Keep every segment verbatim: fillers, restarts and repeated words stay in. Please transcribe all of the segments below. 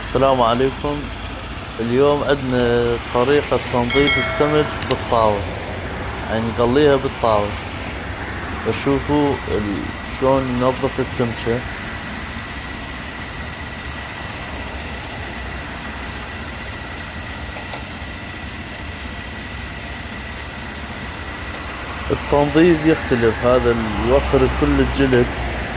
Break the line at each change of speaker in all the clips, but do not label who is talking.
السلام عليكم. اليوم عندنا طريقة تنظيف السمك بالطاوة، يعني نقليها بالطاوة. بشوفوا ال- شلون ننظف السمكة. التنظيف يختلف، هذا يوخر كل الجلد.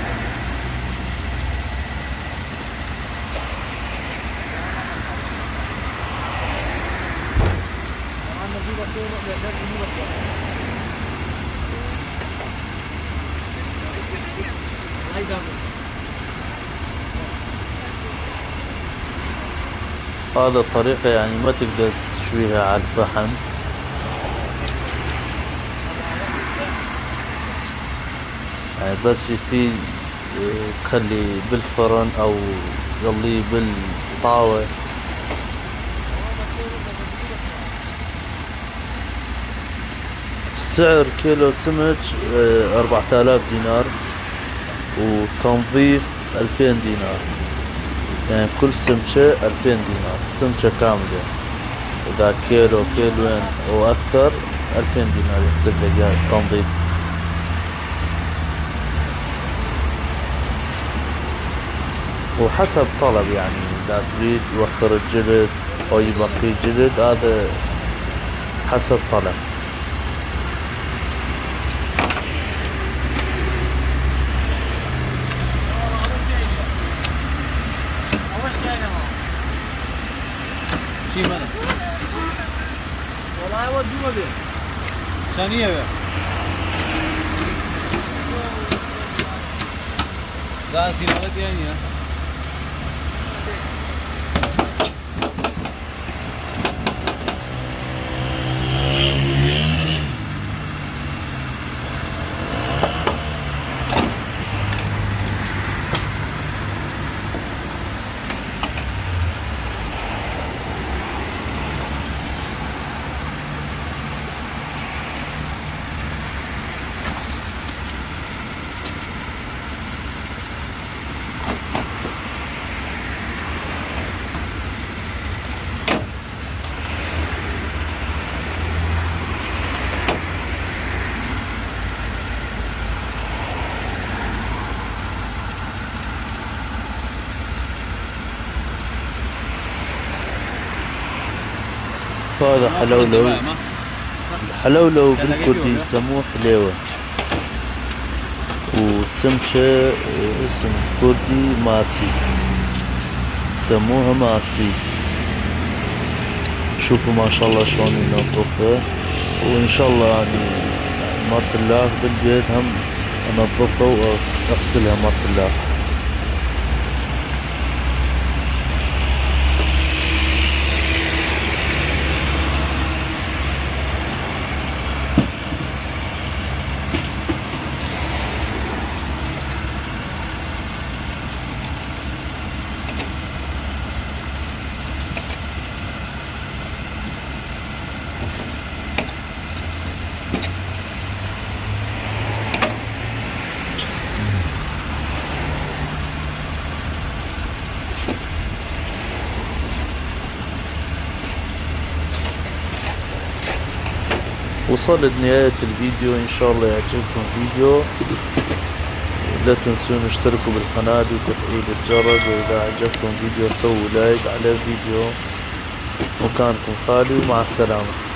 هذا الطريقة يعني ما تقدر تشويها على الفحم، يعني بس يفيد اه، تخلي بالفرن او تقليه بالطاوة. سعر كيلو سمك اه، أربعة آلاف دينار، وتنظيف ألفين دينار. يعني كل سمكة ألفين دينار، سمكة كاملة. إذا كيلو كيلوين أو أكثر ألفين دينار يحسب لك يعني تنظيف. وحسب طلب، يعني إذا تريد يوخر الجلد أو يبقي جلد، هذا حسب طلب.
شي مالك والله ودوه به ثانية به لا سيارة يعني
هذا حلولو. الحلولو بالكردي يسموه حليوة، وسمكة اسم كردي ماسي، يسموها ماسي. شوفوا ما شاء الله شلون ينظفها، وان شاء الله يعني مرة الله بالبيت هم انظفها واغسلها مرة الله. وصلت نهاية الفيديو، ان شاء الله يعجبكم الفيديو. لا تنسون اشتركوا بالقناة وتفعيل الجرس، واذا عجبكم الفيديو سووا لايك على الفيديو. وكانكم خالي، ومع السلامة.